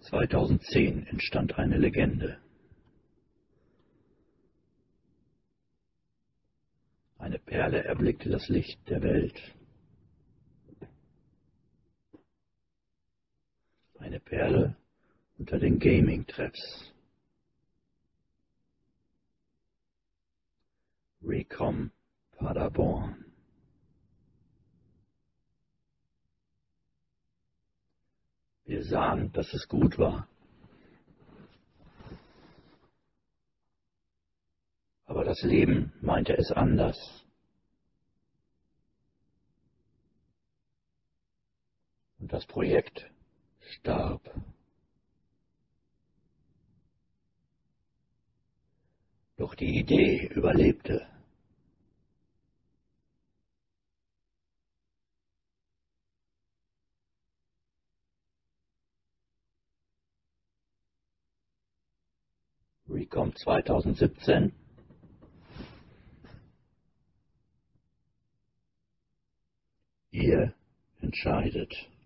2010 entstand eine Legende. Eine Perle erblickte das Licht der Welt. Eine Perle unter den Gaming-Treffs. Recom Paderborn. Wir sahen, dass es gut war. Aber das Leben meinte es anders. Und das Projekt starb. Doch die Idee überlebte. Recom 2017. Ihr entscheidet.